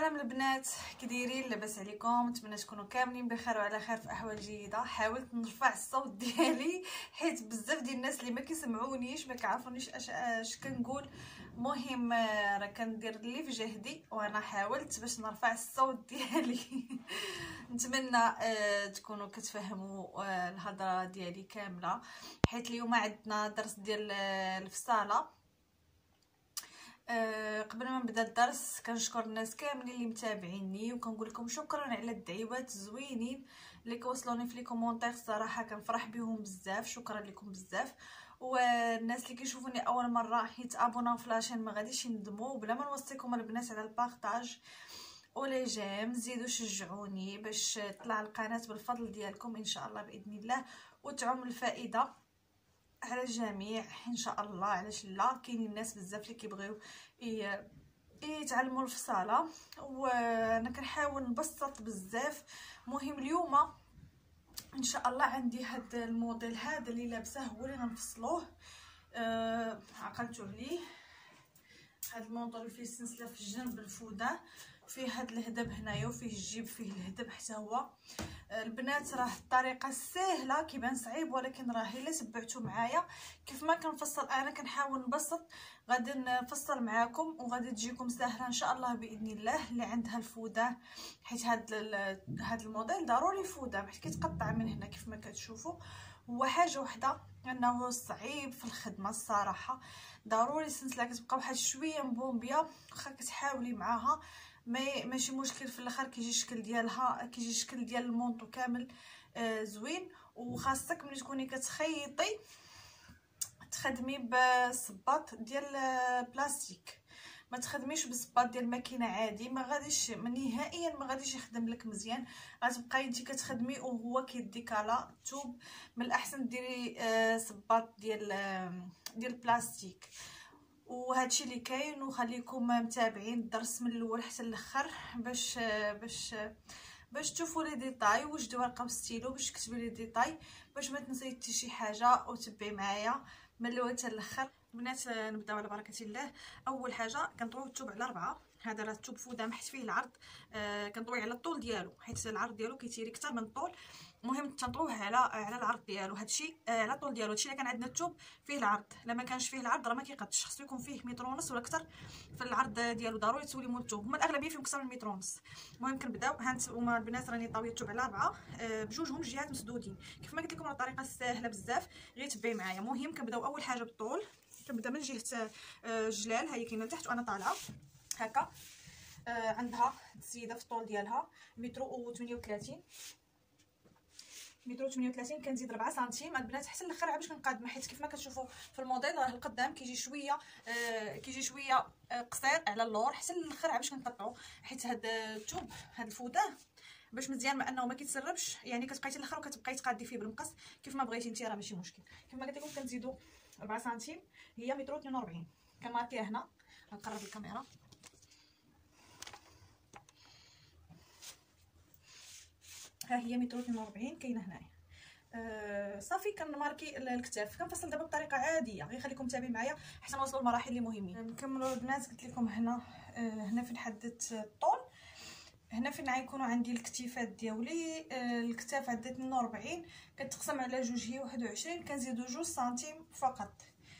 سلام البنات، كي دايرين؟ لاباس عليكم؟ نتمنى تكونوا كاملين بخير وعلى خير في احوال جيده. حاولت نرفع الصوت ديالي حيت بزاف ديال الناس اللي ما كيسمعونيش ما كيعرفونيش اش كنقول. المهم راه كندير اللي في جهدي وانا حاولت باش نرفع الصوت ديالي. نتمنى تكونوا كتفهموا الهضره ديالي كامله، حيت اليوم عندنا درس ديال الفصاله. قبل ما نبدا الدرس كنشكر الناس كاملين اللي متابعيني وكنقول لكم شكرا على الدعوات الزوينين اللي كوصلوني في لي كومونتير. الصراحه كنفرح بهم بزاف، شكرا لكم بزاف. والناس اللي كيشوفوني اول مره يتابوناو في لاشين ما غاديش يندموا. بلا ما نوصيكم البنات على البارطاج ولي جيم، زيدوا شجعوني باش تطلع القناه بالفضل ديالكم ان شاء الله باذن الله وتعم الفائده على الجميع ان شاء الله. علاش لا؟ كاينين الناس بزاف اللي كيبغيو يتعلموا الفصاله وانا كنحاول نبسط بزاف. مهم اليوم ان شاء الله عندي هاد الموديل هذا اللي لابسه هو اللي غنفصلوه. عقلتوا عليه هاد الموديل فيه سلسله في الجنب الفوده، فيه هاد الهدب هنايا وفيه الجيب فيه الهدب حتى هو. البنات راه الطريقه سهله كيبان صعيب، ولكن راه الا تبعتوا معايا كيف ما كنفصل انا كنحاول نبسط، غادي نفصل معاكم وغادي تجيكم سهله ان شاء الله باذن الله. اللي عندها الفوده، حيت هاد الموديل ضروري فوده باش كيتقطع من هنا كيف ما كتشوفوا. هو حاجه وحده انه صعيب في الخدمه الصراحه، ضروري السلسله كتبقى واحد شويه مبومبيه واخا كتحاولي معاها ماشي مشكل. في الاخر كيجي الشكل ديالها، كيجي الشكل ديال المونطو كامل زوين. وخاصك ملي تكوني كتخيطي تخدمي بصباط ديال بلاستيك، ما تخدميش بصباط ديال الماكينه عادي، ما غاديش نهائيا ما غاديش يخدم لك مزيان. غتبقاي انت كتخدمي وهو كيديكالا توب. من الاحسن ديري صباط ديال البلاستيك. وهادشي اللي كاين، وخليكم متابعين الدرس من الاول حتى الاخر باش تشوفوا لي ديتاي. وجدي ورقه وستيلو باش تكتبي لي ديتاي باش ما تنسي حتى شي حاجه، وتبعي معايا من الاول حتى الاخر. بنات نبداو على بركه الله. اول حاجه كنطويو الثوب على 4. هذا راه الثوب فوده محت فيه العرض، كنطوي على الطول ديالو حيت العرض ديالو كيتيري اكثر من الطول. المهم تنطويه على العرض ديالو. هادشي على الطول ديالو. هادشي الا كان عندنا الثوب فيه العرض، الا ما كانش فيه العرض راه ما كيقدش، خصو يكون فيه متر ونص ولا اكثر في العرض ديالو. ضروري تسولي مول الثوب، هما الاغلبيه فيهم اكثر من متر ونص. المهم كنبداو. هانتوما البنات راني طاويه الثوب على 4 بجوجهم الجهات مسدودين كيف ما قلت لكم. الطريقه سهله بزاف، غير تبعي معايا. المهم كنبداو اول حاجه بالطول. كنبدا من جهه الجلال، ها هي كاينه لتحت وانا طالعه هكا. عندها السيده في الطول ديالها متر و38 متر و38. كنزيد 4 سنتيم البنات حتى الاخر باش كنقادمه، حيت كيف ما كتشوفوا في الموديل راه القدام كيجي شويه قصير على اللور، حتى الاخر باش كنقطعوا. حيت هاد الثوب هاد الفوده باش مزيان ما انه ما كيتسربش، يعني كتبقاي حتى الاخر وكتبقاي تقادي فيه بالمقص كيف ما بغيتي نتي، راه ماشي مشكل. كيف ما قلت لكم كنزيدوا 4 سنتيم، هي متر و42. كنماركيها هنا. غنقرب الكاميرا. ها هي متر و42 كاينه هنايا. صافي كنماركي الكتاف. كنفصل دابا بطريقه عاديه، غير خليكم متابعين معايا حتى نوصلوا للمراحل اللي مهمين. نكملوا البنات. قلت لكم هنا فين حددت الطول، هنا فين غيكونوا عندي الكتيفات ديالي. الكتاف عندها 42 كتقسم على جوج هي 21. كنزيدوا 2 سنتيم فقط.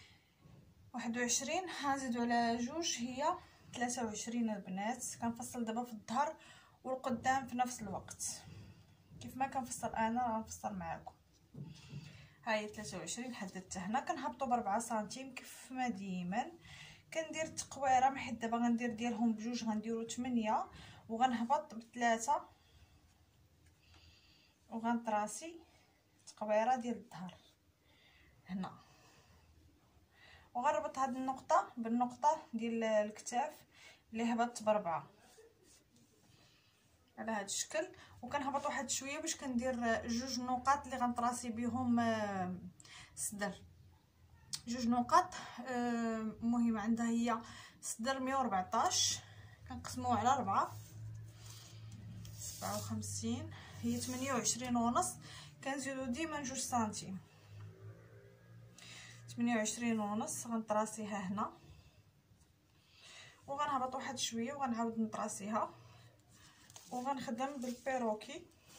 21 غنزيدوا على جوج هي 23 البنات. كنفصل دابا في الظهر والقدام في نفس الوقت كيف ما كنفصل انا غنفصل معاكم. هاهي 23 حددت هنا. كنهبطوا ب4 سنتيم كيف ما ديما. كندير تقويره، حيت دابا غندير ديالهم بجوج غنديروا 8 وغنهبط ب3 وغنطراسي تقويره ديال الظهر هنا، وغنربط هاد النقطه بالنقطه ديال الكتاف اللي هبطت ب4 على هذا الشكل. وكنهبط واحد شويه باش كندير جوج نقاط اللي غنطراسي بهم الصدر. جوج نقاط. المهم عندها هي صدر 114 كنقسموه على 4 57 هي 28 ونص. كنزيدو ديما 2 سنتيم. 28 ونص غنطراسيها هنا وغنهبط واحد شويه وغنعاود نطراسيها وغنخدم بالبيروكي.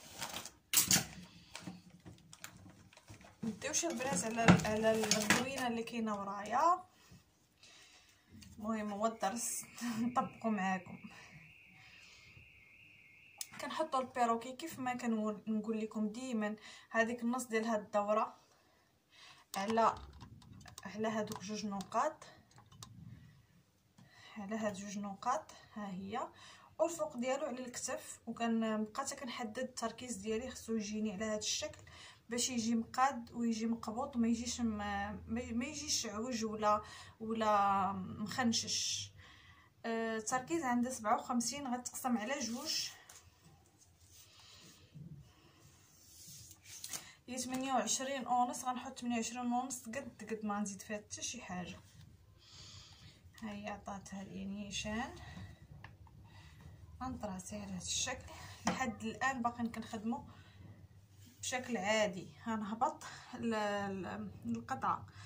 مديوش البنات على الزوينه اللي كاينه ورايا. المهم هو الدرس نطبقوا معاكم. كنحطوا البيروكي كيف ما كنقول لكم ديما هذيك النص ديال هاد الدوره على هادوك جوج نقاط، على هاد جوج نقاط ها هي، والفوق ديالو على الكتف. وكنبقى حتى كنحدد التركيز ديالي، خصو يجيني على هاد الشكل باش يجي مقاد ويجي مقبوط وما يجيش ما يجيش عوج ولا مخنشش. التركيز عندها 57 غتقسم على جوج هي 28 ونص. غنحط 28 ونص قد ما نزيد فيها حتى شي حاجه. ها هي عطاتها لي نيشان، غنطراسي على هذا الشكل. لحد الان باقي كنخدموا بشكل عادي. غنهبط القطعه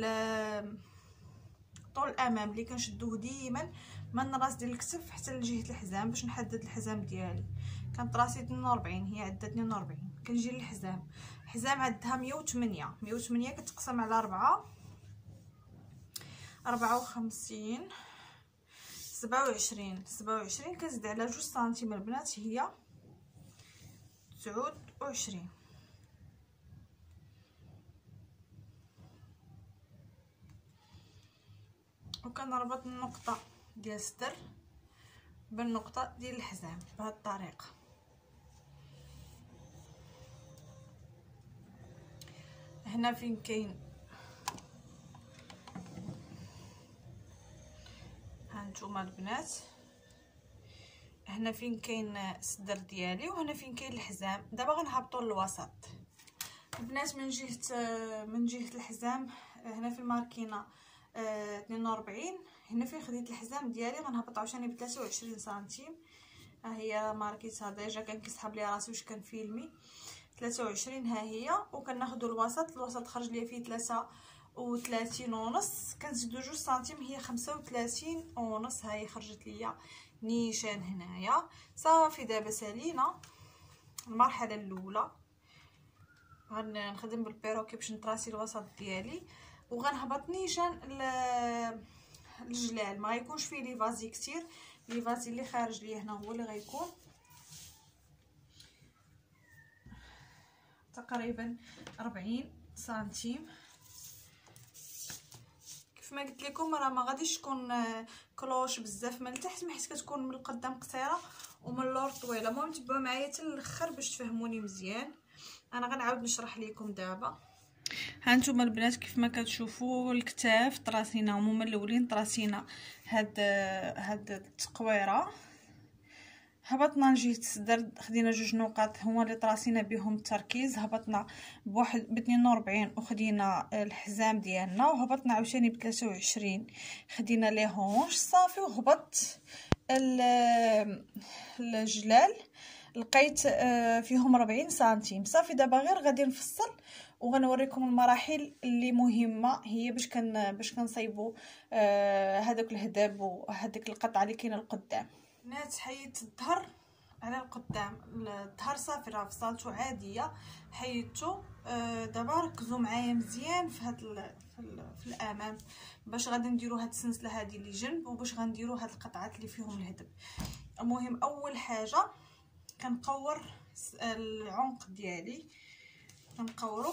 طول الامام اللي كنشدوه ديما من راس ديال الكتف حتى لجهه الحزام باش نحدد الحزام ديالي. كنطراسي 42، هي عندها 42. كنجي للحزام، الحزام عندها 108 كتقسم على 54 27 كنزيد على 2 سنتيم البنات هي 29. وكنربط النقطه ديال الصدر بالنقطه ديال الحزام بهذه الطريقه. هنا فين كاين هانتوما البنات، هنا فين كاين الصدر ديالي وهنا فين كاين الحزام. دابا غنهبطوا للوسط البنات من جهه الحزام. هنا في الماركينه 42. هنا فين خديت الحزام ديالي غنهبط عاوتاني ب 23 سنتيم. ها هي ماركيتها ديجا كنسحب ليها راسي واش كنفيلمي 23 ها هي. وكناخذوا الوسط خرج ليا فيه 33 ونص. كنزيدو 2 سنتيم هي 35 ونص. هاي خرجت ليا نيشان هنايا. صافي دابا سالينا المرحله الاولى. غنخدم بالبيروكي باش نطراسي الوسط ديالي وغنهبط نيشان الجلال. ما غيكونش فيه لي فازي كتير، لي فازي اللي خارج ليا هنا هو اللي غيكون تقريبا 40 سنتيم. كيف ما قلت لكم راه ما غاديش تكون كلوش بزاف من التحت، حيت كتكون من القدام قصيره ومن اللور طويله. المهم تبعوا معايا حتى الاخر باش تفهموني مزيان. انا غنعاود نشرح لكم دابا. هانتوما البنات كيف ما كتشوفوا الكتاف طراسينا هما الاولين، طراسينا هاد التقويره. هبطنا لجهه الصدر، خدينا 2 نقاط هما اللي طراسينا بهم التركيز. هبطنا ب 42 وخدينا الحزام ديالنا. وهبطنا عاوتاني ب 23 خدينا لي هونش. صافي وهبطت الجلال لقيت فيهم 40 سنتيم. صافي دابا غير غادي نفصل وغنوريكم المراحل اللي مهمه هي باش كنصايبوا هذاك الهداب وهذيك القطعه اللي كاينه القدام. بنات حيدت الظهر على القدام. الظهر صافي راه فصلته عاديه، حيدته. دابا ركزوا معايا مزيان في هاد في الامام باش غادي نديروا هاد السلسله هذه اللي جنب وباش غنديروا هاد القطعات اللي فيهم الهدب. المهم اول حاجه كنقور العنق ديالي، كنقورو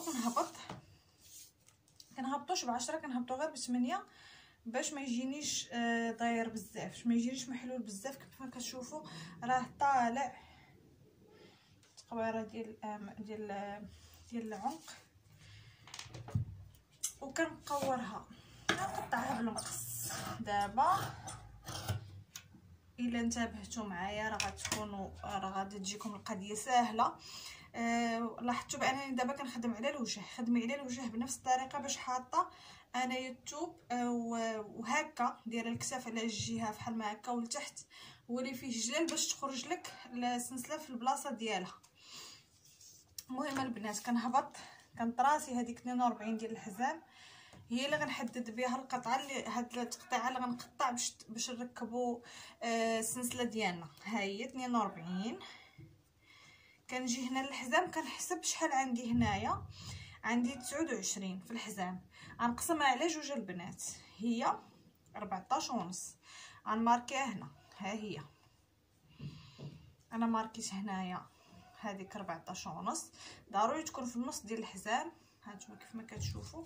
كنهبطوش ب10، كنهبطو غير ب8 باش ما يجينيش داير بزاف، باش ما يجينيش محلول بزاف. كيف ما كتشوفوا راه طالع التقويره ديال العنق. وكنقورها كنقطعها بالمقص. دابا الا انتبهتوا معايا راه غادي تجيكم القضيه سهله. لاحظتوا بانني دابا كنخدم على الوجه. خدمي على الوجه بنفس الطريقه باش حاطه انايا الثوب وهكا دايره الكتاف على الجهه بحال ما هكا ولتحت هو اللي فيه جلال باش تخرج لك السلسله في البلاصه ديالها. المهم البنات كنهبط كنطراسي هذيك 42 ديال الحزام هي اللي غنحدد بها القطعه، اللي هاد التقطيعه اللي غنقطع باش نركبوا السلسله ديالنا. ها هي 42. كنجي هنا للحزام كنحسب شحال عندي هنايا. عندي 29 في الحزام، غنقسمها على جوج البنات، هي 14 ونص. غنماركيها هنا، ها هي انا ماركيت هنايا هذيك 14 ونص، ضروري تكون في النص ديال الحزام. هانتوما كيف ما كتشوفوا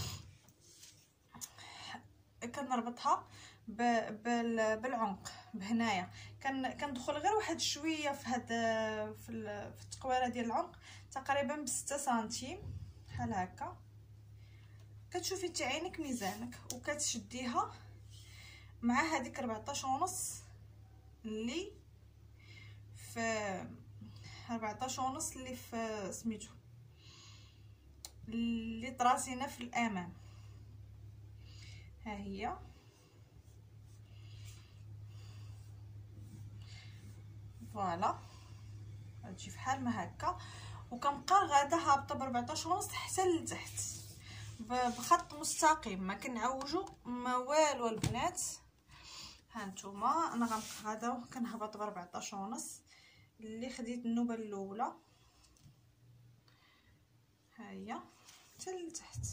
كنربطها بالعنق بهنايا. كندخل غير واحد شويه في هاد في التقويره ديال العنق، تقريبا ب6 سنتيم بحال هكا. كتشوفي حتى عينك ميزانك وكتشديها مع هذيك 14 ونص اللي في 14 ونص اللي في سميتو اللي طراسينا في الامام. ها هي فوالا غتجي فحال ما هكا، وكنبقى غادا هابطه ب 14 ونص حتى لتحت بخط مستقيم، ما كنعوجو ما والو البنات. هانتوما انا غنبقى غادا كنهبط ب 14 ونص اللي خديت النوبه الاولى. ها هي حتى لتحت.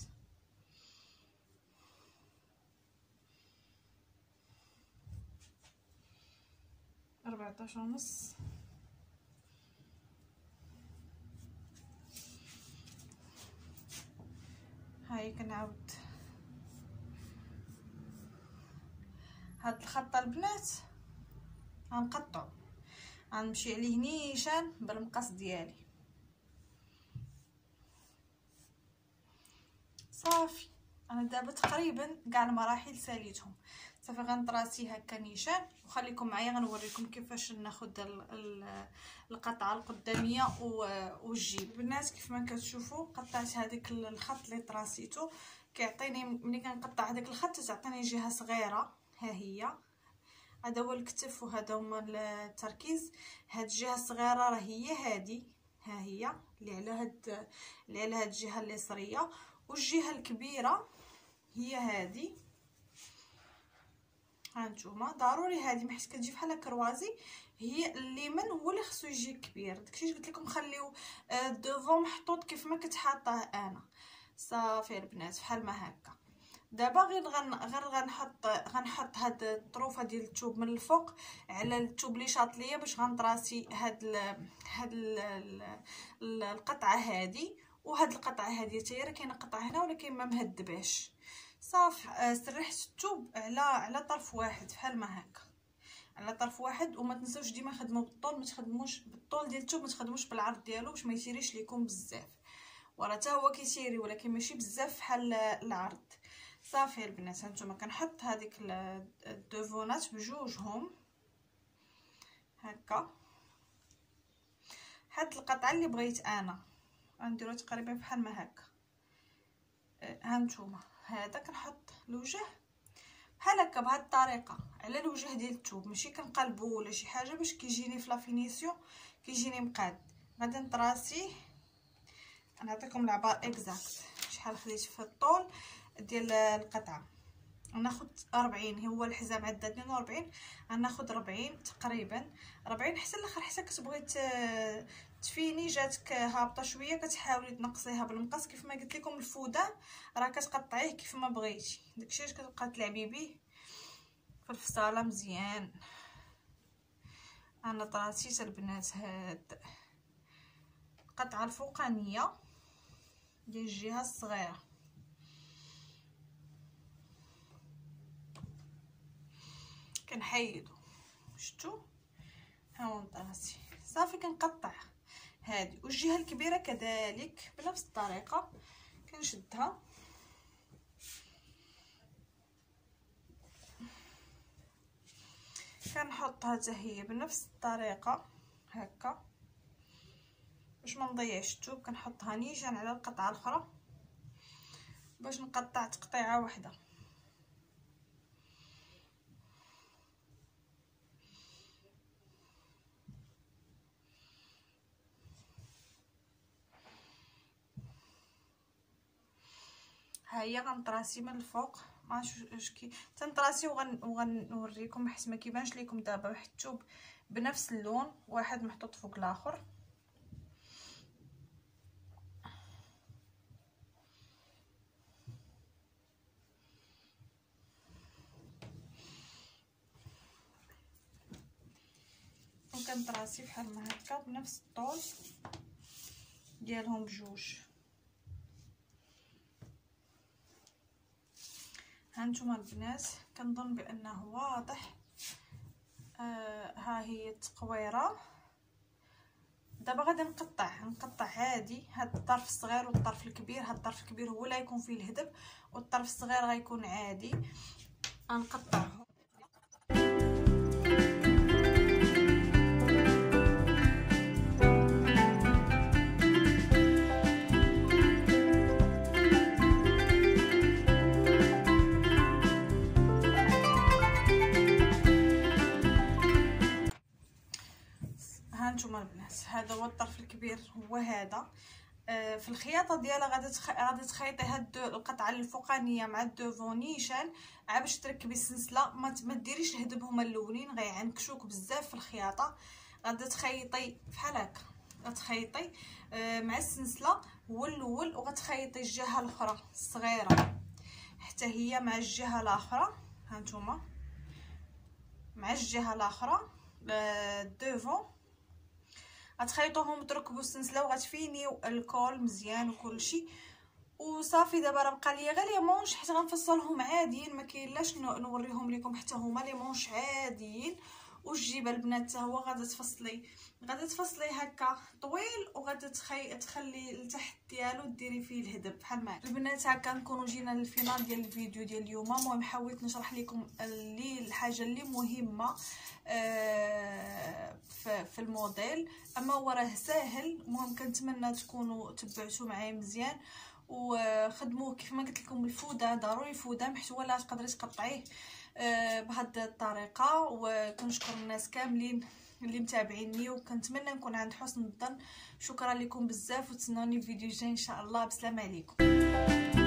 ربعطاش ونص. هاي كنعاود هاد الخط البنات غنقطعو، غنمشي عليه نيشان بالمقص ديالي صافي. انا دابا تقريبا كاع المراحل ساليتهم صافي. غنطراسي هكا نيشان وخليكم معايا غنوريكم كيفاش ناخذ القطعه القداميه والجيب. البنات كيف ما كتشوفوا قطعت هذيك الخط اللي طراسيته، كيعطيني ملي كنقطع هذاك الخط تعطيني جهه صغيره. ها هي هذا هو الكتف وهذا هما التركيز. هاد الجهه الصغيره راه هي هذه، ها هي اللي على هاد الجهه اليسريه، والجهه الكبيره هي هذه. هانتوما ضروري هذه حيت كتجي بحال كروازي، هي اليمين هو اللي خصو يجي كبير. داكشي قلت لكم خليو الدوفون محطوط كيف ما كتحطاه انا صافي البنات بحال ما هكا. دابا غير غنحط هاد الطروفه ديال الثوب من الفوق على الثوب اللي شاط ليا باش غنطراسي هاد القطعه هذه وهاد القطعه هذه حتى هي. راه كاينه قطعه هنا ولكن ما مهدباش صافي. سرحت الثوب على طرف واحد بحال ما هكا، على طرف واحد. وما تنساوش ديما خدموا بالطول، ما تخدموش بالطول ديال الثوب، ما تخدموش بالعرض ديالو باش ما يسيريش ليكم بزاف. وراه حتى هو كيسيري ولكن ماشي بزاف بحال العرض صافي البنات. هانتوما كنحط هذيك الدوفونات بجوجهم هكا. هاد القطعه اللي بغيت انا غنديرو تقريبا بحال ما هكا. هانتوما هذا كنحط الوجه بحال هكا بهاد الطريقه على الوجه ديال الثوب، ماشي كنقلبو ولا شي حاجه باش كيجيني في لافينيسيون كيجيني مقاد. غادي نطراسيه، نعطيكم العبار اكزاكت شحال خديت في الطول ديال القطعه. ناخذ 40، هو الحزام عندنا 42، غناخذ 40 تقريبا 40 حتى الاخر. حتى كتبغي تفيني جاتك هابطه شويه كتحاولي تنقصيها بالمقص. كيف ما قلت لكم الفوده راه كتقطعيه كيف ما بغيتي، داكشي علاش كتبقى تلعبي به في الفصاله مزيان. انا طراسيت البنات هاد القطعه الفوقانيه ديال الجهه الصغيره كنحيدو، شفتوا ها هو مطراسي صافي. كنقطع هذه والجهه الكبيره كذلك بنفس الطريقه كنشدها كنحطها حتى هي بنفس الطريقه هكا باش ما نضيعش الثوب. كنحطها نيشان على القطعه الاخرى باش نقطع تقطيعه واحده. ها هي غنطراسي من الفوق، ما واش كي تنطراسي وغنوريكم حيت ما كيبانش لكم دابا، حيتو بنفس اللون واحد محطوط فوق الاخر. وكنطراسي بحال ما هكا بنفس الطول ديالهم بجوج. هانتوما البنات كنظن بانه واضح. ها هي التقويره. دابا غادي نقطع عادي هاد الطرف الصغير والطرف الكبير. هاد الطرف الكبير هو اللي غيكون فيه الهدب والطرف الصغير غيكون عادي. غنقطعهم. هانتوما البنات هذا هو الطرف الكبير هو هذا. في الخياطه ديالها غادي تخيطي هاد القطعه الفوقانيه مع الدوفون نيشان باش تركبي السلسله. ما ديريش الهدب هما الاولين غيعنكشوك بزاف في الخياطه. غادي تخيطي بحال هكا، غتخيطي مع السلسله هو الاول وغتخيطي الجهه الاخرى الصغيره حتى هي مع الجهه الاخرى. هانتوما مع الجهه الاخرى الدوفون غتخيطوهم تركبوا السلسله وغتفينيو الكول مزيان وكلشي وصافي. دابا راه بقى ليا غير لي مونش حيت غنفصلهم عاديين، ما كاين لاش نوريهم لكم حتى هما لي مونش عاديين. والجيبه البنات حتى هو غادي تفصلي هكا طويل وغادي تخلي لتحت ديالو ديري فيه الهدب بحال ما البنات. هكا نكونوا جينا للفينال ديال الفيديو ديال اليوم. المهم حاولت نشرح لكم الحاجه اللي مهمه في الموديل، اما هو راه ساهل. المهم كنتمنى تكونوا تبعتوا معايا مزيان وخدموه كيف ما قلت لكم. الفوده ضروري الفوده حيت هو لا تقدري تقطعيه بهذه الطريقه. وكنشكر الناس كاملين اللي متابعيني وكنتمنى نكون عند حسن الظن. شكرا لكم بزاف وتسنوني في فيديو جاي ان شاء الله. بسلام عليكم.